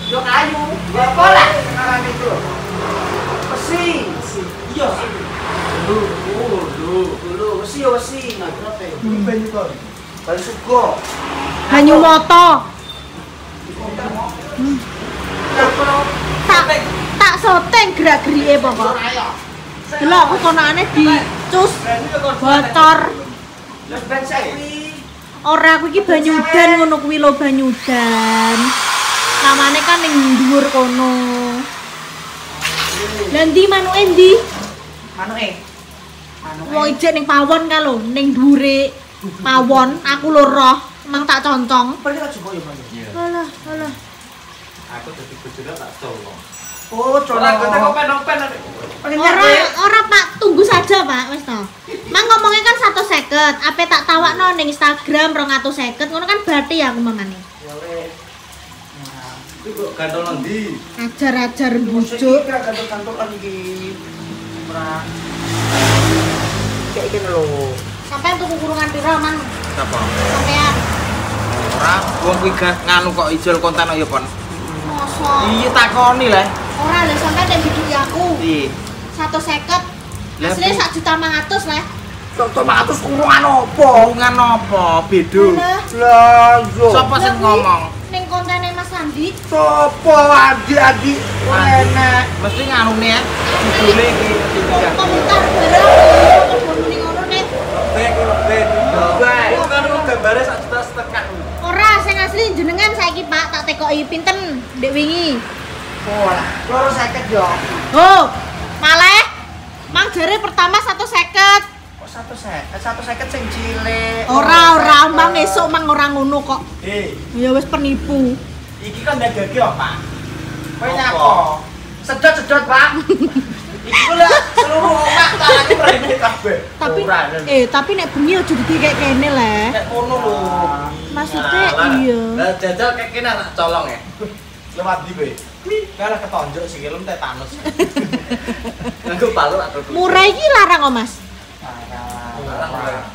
Yo kayu. Apa lah sekarang itu? Besi. Iya. Dulu. Besi yo besi. Nah, berapa? Banyu kok. Banyu sugo. Banyu moto. Tak soteng gerak-gerike pokok. Delok aku konane dicus bocor. Lah ben saiki Ora aku iki Banyudan ngono kuwi lho Banyudan. Namane kan ning dhuwur kono. Lah ndi manuke ndi? manuke. Wong ijek ning pawon ka lho, ning dhuwure pawon aku lho roh, emang tak concong. Pergi tak coba ya, Bang. Alah. Aku dadi bojone tak colong. Oh, Ora kok pen-pen. Ora Pak, tunggu saja Pak, wis to. Mang ngomongnya kan 150, ape tak tawakno ning Instagram 250, ngono kan berarti ya aku mamane. Ya wes. Nah, Iku kok gantol ndi? Ajar-ajar bujuk bujuk. kira kantor-kantoran iki. Ora. Kayak gini lho. Sampai tuku kurungan piro man? Sapa? Sampean. Ora, wong kuwi nganu kok ijol konten ya, Pon. Mosok. Iya takoni lah. Ora lho sampe nek bidik aku. Piye? 150. Asline 1.500.000 lah. Tok 500 kurungan opo? Kurungan apa? Beda. Lah, yo. Sapa sing ngomong? Ning kontene Mas Andi. Sopo adik-adik enek. Mesti nganune ya. Judule iki Komentar bareng. Ning ngono nek. Baik. Kan gambare 1,5 juta. Ora sing asli jenengan saiki Pak tak tekoki pinten ndek wingi. Oh, lah. 250 yo. Oh, malah Mang jare pertama 150. Kok 150 sing cilik. Ora, Mang esuk Mang ora ngono kok. Ya Ya wis penipu. iki kan dagage ya, Pak. Kowe nyapa? Sedot-sedot, Pak. Iku lho seluruh omah tanganku rene kabeh. Tapi nek bengi aja dikek kene le. Nek ngono lho. Maksudnya iya. Lah jajal kek kene anak colong ya. Lewat ndi kowe? Kalah ketonjok sikilem tetanus. Nganggo palu atau Murah iki larang kok, Mas. Larang.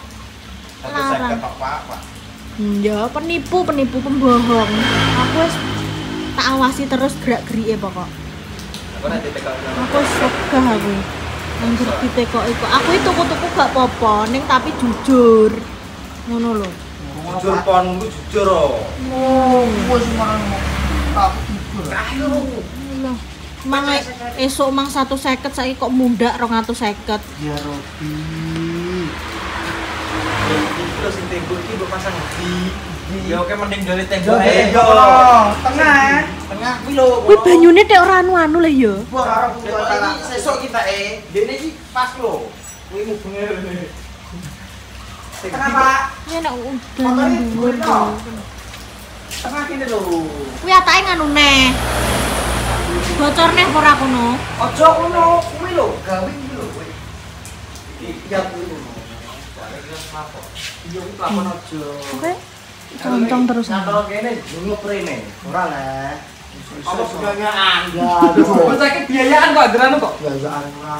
Pak. Ya, penipu pembohong. Aku wis tak awasi terus gerak-gerike pokok. Aku nanti tekok. Aku segah aku. Anjir ditekok iku. Aku itu tuku-tuku gak apa-apa, ning tapi jujur. Ngono lho. Jujur pon ku jujur oh. Oh, wis marang tak jujur. Ayo. Lho. Mang esuk mang 150 saiki kok mundak 250. Ya Robi. Iki sing tembok iki mbok pasang ndi? Ya oke mending dari tembok Yo, ae. tengah kuwi lho. Kuwi banyune tek ora anu le ya. Wah, karo Ini sesuk kita dene iki pas lho. Kuwi mubenge rene. Tengah, Pak. Ya nek udan dhuwur to. Tengah kene lho. Kuwi atake nganu neh. Bocor neh ora kono. Aja ngono, kuwi lho, gawe iki lho kowe. Iya kuwi lho. Iya kuwi lakon aja. Oke. Concong terus. Nyantol kene nyup rene. Ora lah. Apa sebenarnya Anda? Aduh. Kok sakit biayaan kok andaran kok? Biasaan ora.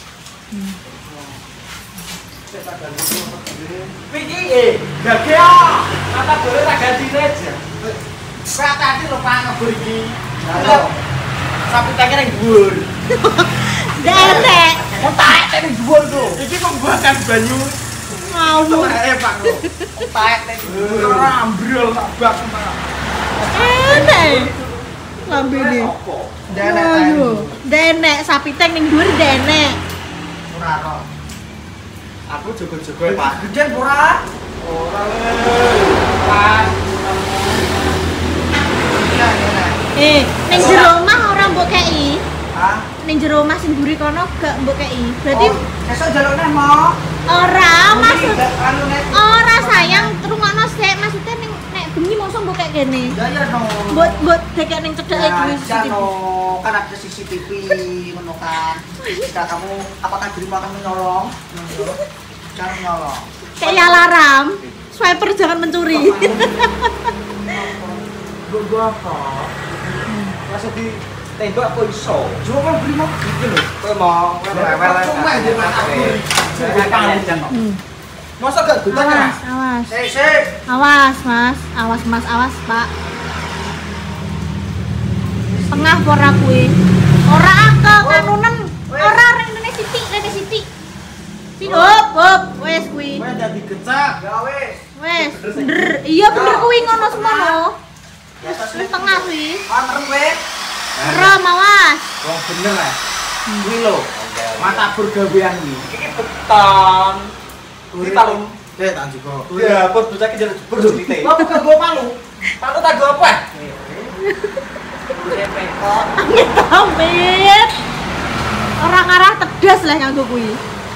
Iki gage ah. Kata boleh tak ganti aja. Kayak tadi lho Pak ngebur iki. Halo. Sapi tak kira dhuwur. Derek. Kok taek nek dhuwur to. Iki pembuatan banyu. Ngawur. Pak lho. Taek nek dhuwur ora ambrol tak bak. Enek. Lambene. Apa? Denek taek. Denek sapi teng ning dhuwur denek. Ora ora. Aku jogo-jogo Pak. Geden ora? Ora le. Pak. Ning jero omah ora mbok kei. Hah? Ning jero omah sing mburi kono gak mbok kei. Berarti Sesuk njaluk neh mo. ora maksud Anu nek. ora sayang rungokno sik maksudnya ning nek bengi mosok mbok kek kene. Ya ya no. Mbok dekek ning cedhake kuwi Ya no, kan ada CCTV ngono kan. Jika kamu apakah dirimu akan menyolong? Jangan menyolong. Kayak alarm. Swiper jangan mencuri. Gua apa? Masa di tembak kok iso? Cuma beri mau gitu loh. Kowe mau rewel. Cuma aja aku. Masa gak dutan ya? Awas. Sik. Awas, Mas. Awas, Mas. Awas, Pak. Tengah ora kuwi. Ora ke kanunen. Ora rene sithik. Hop, wes kuwi. Kowe dadi gecak. Ya wis. Wes, bener. Iya bener kuwi ngono semono. Wis tengah kuwi. Pamer kowe. Ora mawas. Wong bener lah. Kuwi lho. Mata gawean iki. Iki beton. Kuwi talung. Dek tak juga. Ya, bos bocah iki jare jebur lho tite. Apa gak go palu? Palu tak go apa? Kuwi pekok. Amit. Ora ngarah tedas lah nganggo kuwi.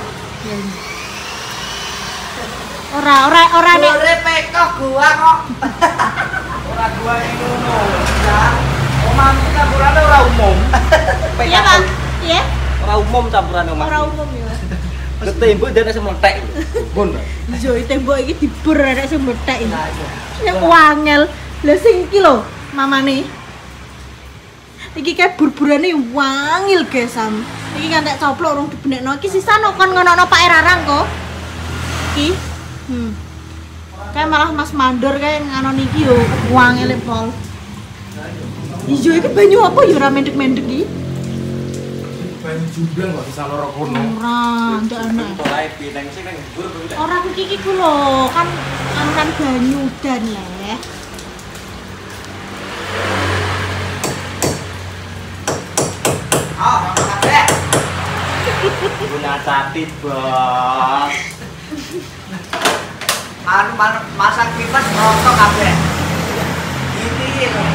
Ora nek Ora pekok gua kok. Ora gua ngono. Ya. Omahku campurane ora umum. iya Pak. Iya? Ora umum campurane omah. Ora umum ya. Ketembok dene sementek. Bun. Iya, tembok iki dibur arek sing methek iki. Nek wangel. Lah sing iki lho, mamane. Iki kayak bur-burane wangil guys Sam. Iki kan tak coplok urung dibenekno. Iki sisane kon ngono Pak Erarang kok. Iki. Kayak malah Mas Mandor kayak nganon iki yo wangil pol. Iya iki banyu apa ya ora mendek-mendek iki? Banyu jumblang kok bisa loro kono. Ora, ndak ana. Tolae pineng sing nang dhuwur kuwi. Ora iki ku lho, kan anunan banyu dan leh. Ah, kabeh. Guna catit, Bos. Masak pipas rontok kabeh. Ini lho.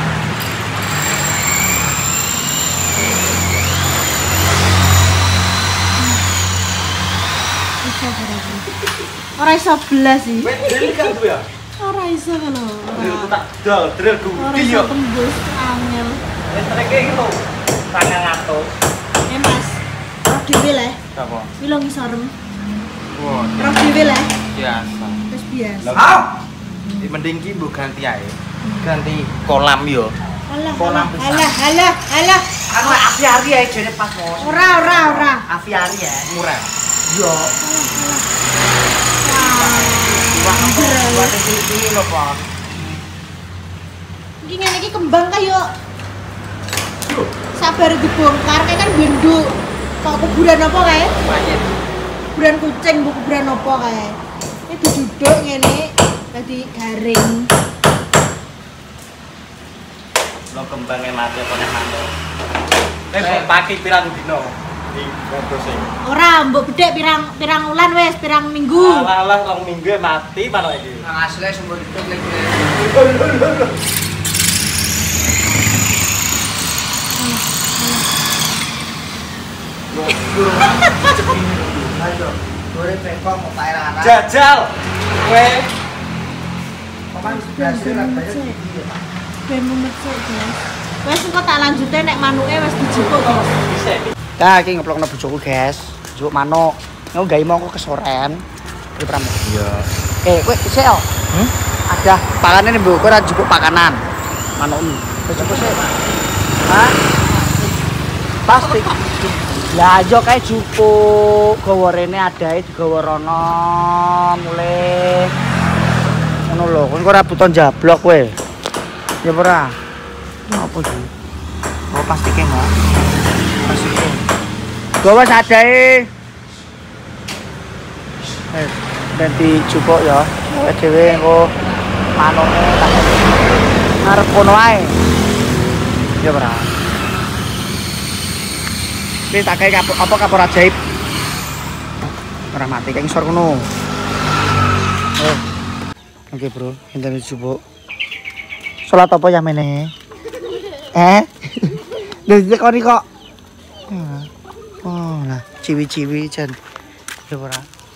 Ora iso belas sih. Wes drill kan tuh ya? Ora iso lho. Drill tak dol, drill Ora gudi iso yo. tembus angel. Wes treke iki lho. 200. Mas. Ora dhewe leh. Apa? Iki lho ngisorem. Wah, Ora dhewe leh. biasa. Wis biasa. Hah? Mending ki mbok ganti ae. Ganti kolam yo. Alah. Kolam besar. Alah. Anu aviari ae jane pas Bos. Ora. Aviari ya. Murah. Yo. Wah, buat iki lho, Pak. Iki ngene iki kembang kayo. Sabar dibongkar kayak kan benduk. Kok kuburan apa kae? Mayit. Kuburan kucing, bu kuburan apa kae? Ini diduduk ngene dadi garing. Lo kembangnya mati apa nek mantuk. Pagi pirang dino. Di Brebes. Ora, mbok bedhek pirang wulan wis, pirang minggu. Alah, rong minggu mati manuk iki. Nang asle sumber itu lagi. Ayo, gore pekok mau Pak Erarang. Jajal. Kowe Paman biasa lah bayar iki ya, Pak. Ben memecek, guys. Wes engko tak lanjute nek manuke wis dijupuk, guys. Bisa. Nah, iki ngeplokno bojoku, guys. Njupuk manuk. Aku gawe mongko kesoren. Beli pramu. Iya. Kowe isih yo. Ada pakane nih, Bu. Kowe ora njupuk pakanan. Manuk ini. Bojoku sih. Hah? Pasti. Lah yo kae jupuk. Gawa rene adae digawa rono. Mulai ngono lho. Kowe ora butuh jablok kowe. Ya ora. Apa iki? Oh, pasti ke mau. Gawa sadae. Nanti jupuk ya. Kowe dhewe engko manuke tak ngarep kono ae. Ya ora. Iki tak gawe apa kapur ajaib. Ora mati kayak ngisor kono. Oke, Bro. Enten jupuk. Salat apa ya meneh? Lha kok iki kok. Oh, nah, ciwi-ciwi jan. Ya ora.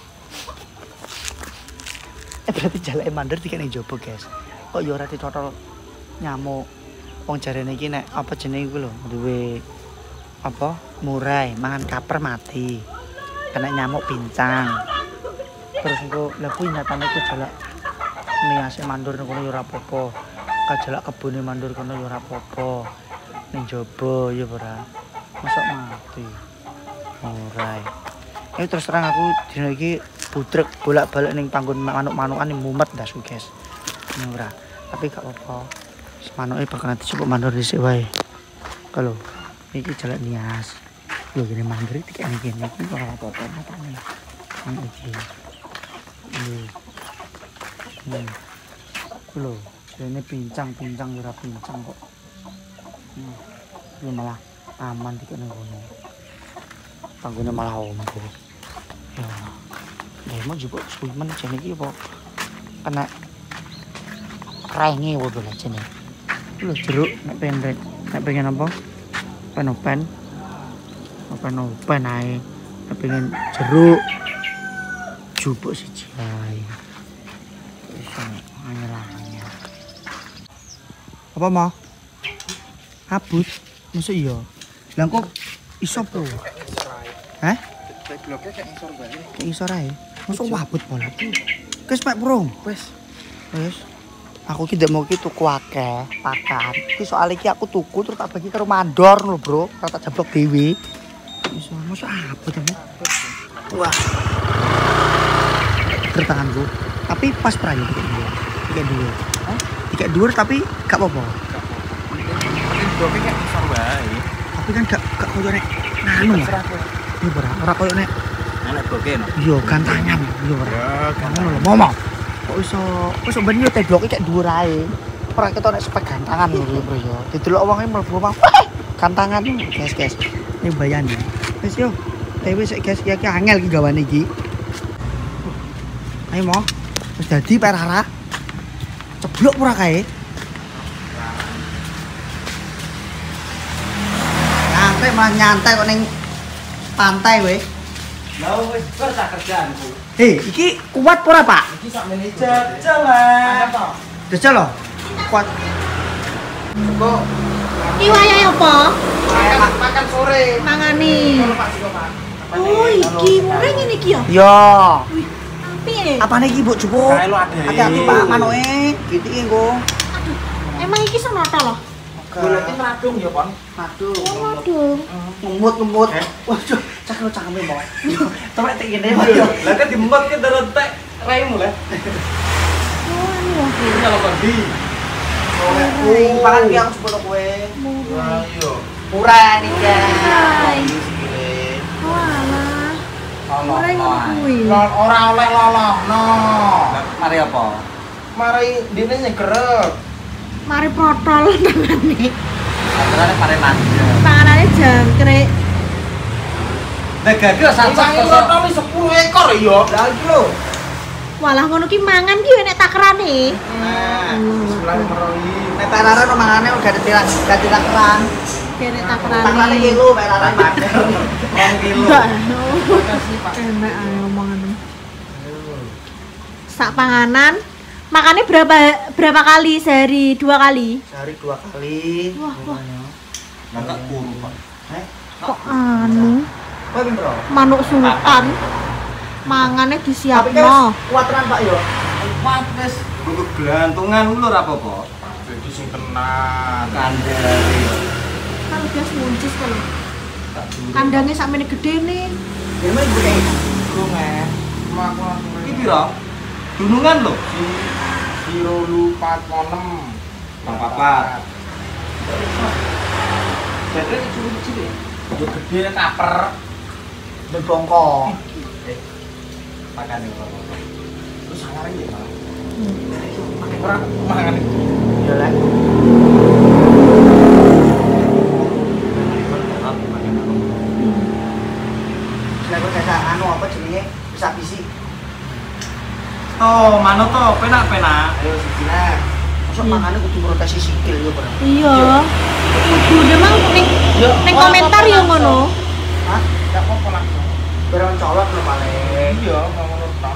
Berarti jalake mandor dikene njaba, guys. Kok ya ora dicotol nyamuk. Wong jarene iki nek apa jenenge iku lho, duwe apa? Murai, mangan kaper mati. Kena nyamuk pincang. Terus engko lha kuwi nyatane ku jalak niase mandor kono ya ora apa-apa. Kajalak kebune mandor kono ya ora apa-apa. Ning jaba ya ora. Mosok mati. Murai. Terus terang aku dina iki budrek bolak-balik ning panggon manuk-manukan ning mumet ndasu, guys. Ora. Tapi gak apa-apa. Manuke bakal nanti cukup mandor dhisik wae. Kalau iki jalan nias. Lho gini mandiri dikene iki ora apa-apa matane. Nang iki. Lho, ini pincang ora pincang kok. Ini malah aman dikene ngono. Tanggune malah ombo. Ya mau juga suwimen jane iki apa kena renge wae lho jane. Lho jeruk nek pengen apa? Penopen ae. Nek pengen jeruk jupuk siji ae. Iso angel-angel. Apa mau? Abut? Masuk iya? Lah kok iso po? Hah? Bloknya kayak ngisor bae. Kayak ngisor ae. Masuk wabut pola. Wis Pak Prung. Wis. Aku ki ndek mau ki tuku akeh pakan. Ki soal iki aku tuku terus tak bagi karo mandor lho, Bro. Ora tak jablok dhewe. Iso masuk abot ya. Wah. Gertanganku. Tapi pas prayo tiket dhuwur. Tiket dhuwur tapi gak apa-apa. Bloknya kayak ngisor bae. Tapi kan gak koyo nek nganu. Iya ora koyo nek Anak bloknya no. iya gantangan. Iya ora. Ya, Ngono lho, ngomong. Kok iso ben yo teh bloke kayak dhuwur ae. Ora ketok nek spek gantangan lho, Bro yo. Didelok wong e mlebu omah. Gantangan guys. Ini bayani. Wis yo. Dewe sik guys iki angel iki gawane iki. Ayo mo. Wis dadi perara. Ceblok ora kae. Nyantai kok ning pantai we. Lah wis kerja kerjaanku. Iki kuat ora, Pak? Iki sak menit jalan. Jajal lho. Kuat. Kok Iki wayahe apa? makan sore. Mangani. Kalau Pak Siko Pak. Oh, iki murah ngene iki ya. Yo. Wih, apik e. Apane iki, Bu? Cukup. Kae lu ade. Hati-hati, Pak, manoke. Gitike engko. Emang iki sonata loh. Goleknya radung ya, Pon. Aduh. Oh, waduh. Ngemut. Waduh, cakep cakep mau. Coba tek ngene, Pak. Lah kan dimot ke deretek raimu lah. Oh, anu waduh. Ini kalau kondi. Pangan ki aku sepuluh kowe. Murah. Ayo. Murah nih, Hai. Sikile. Walah. Murah ngono kuwi. Ora oleh lolohno. Mari apa? Mari dene nyegrek. Mari protol tangane. Aturane pare manja. Panganane jangkrik. Negake Sangi lotoni 10 ekor ya. Lah iki lho. Walah ngono ki mangan ki enek takerane. Nah, bismillahirrahmanirrahim. Nek perara no mangane udah ganti takeran. Enek Takerane takerane. kilo perara manja. 2 kilo. Makasih Pak. Enak ae omongan. Sak panganan makannya berapa kali sehari? 2 kali? Sehari 2 kali. Wah. Enggak kuru, Pak. Kok anu? Kowe piro? Manuk sultan. Mangannya Tapi disiapno. kan kuat tenan Pak yo. Kuat wis. Untuk gelantungan lu ora apa-apa. Jadi sing tenan. Kandhani. Kan bias muncis kalau. Kandangnya sakmene gedene. Dene ibu kayak Lunge. Iki piro? Dunungan lho. Siro lu 46. Bang papat. Jadi kecil-kecil ya. Udah gede kaper. dan bongkok. Makan ini apa-apa. Terus sangaran ya malah. Pakai kurang makan itu. Iya lah. Selaku saya anu apa jenenge bisa bisi. Oh, mana tuh? Penak-penak. Ayo sijina. Masuk mangane kudu rotasi sikil yo, Bro. Iya. Kudu demang ning komentar ya ngono. Hah? Enggak apa-apa langsung. Barang colok lho paling. Iya, nggak ngono tok.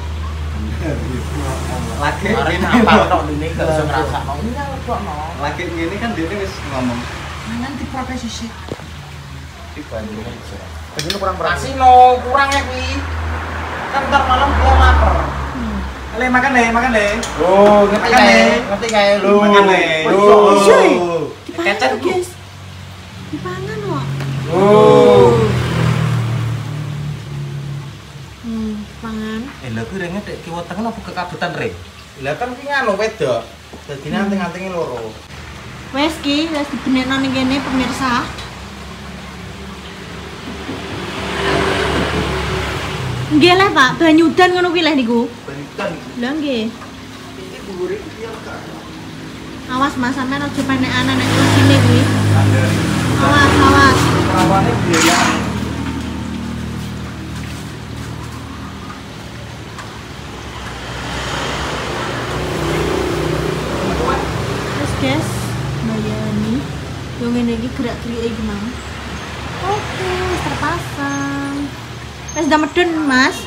Lagi Kemarin ini apa apa? tok dene gak usah ngrasakno. Iya, lebokno. Lagi gini kan dia wis ngomong. Mangan di profesi sih. Dibandingin aja. Begini kurang berapa? Masih no kurangnya kuwi. Kan ntar malam gua lapar. Le makan le. Oh, ngerti Makan, kae? Le. Ngerti kae lu. Makan, Le. Cuy. Kecet, Dipangan, guys. Dipangan kok. Oh. Pangan. Lha kuwi rene dek kiwa tengen apa kekabutan re? Lah kan ki nganu wedok. Dadi nanting-nantinge loro. Wes ki, wes dibenekno ning kene pemirsa. Nggih le Pak, banyu udan ngono kuwi le niku. Balikan. Lah nggih. Ini bubure iki ya Kak. Awas Mas, sampean aja penekan nek sini kuwi. Ada. Awas, awas. Rawane biaya. Terus guys, bayani. Yo ngene iki gerak-gerike iki mang. Oke, wis terpasang. Wis udah medun, Mas.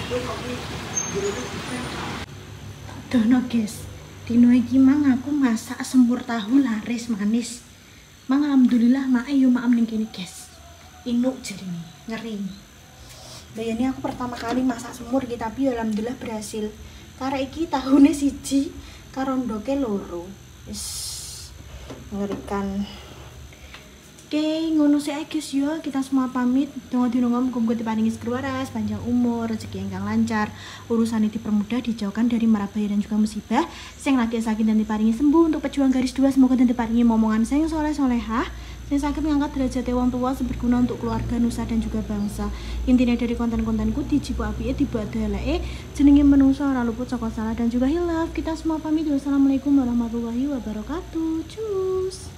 Dono guys. Dino iki mang aku masak semur tahu laris manis. Mang alhamdulillah mak yo maam ning kene guys. Inuk jernih, ngeri. Bayani aku pertama kali masak semur iki tapi yo alhamdulillah berhasil. Karek iki tahune siji karo ndoke loro. Wis mengerikan. Oke, ngono sih guys ya, kita semua pamit. Dongo dinongom muga diparingi waras, panjang umur, rezeki ingkang lancar, urusan dipermudah, dijauhkan dari mara bahaya dan juga musibah. Sing lagi sakit dan diparingi sembuh, untuk pejuang garis 2 semoga dan diparingi momongan sing soleh solehah. Sing sakit ngangkat derajat wong tua berguna untuk keluarga, nusa dan juga bangsa. Intinya dari konten-kontenku dijibu apike dibuat eleke, jenenge menungso ora luput saka salah dan juga hilaf. Kita semua pamit. Wassalamualaikum warahmatullahi wabarakatuh. Cus.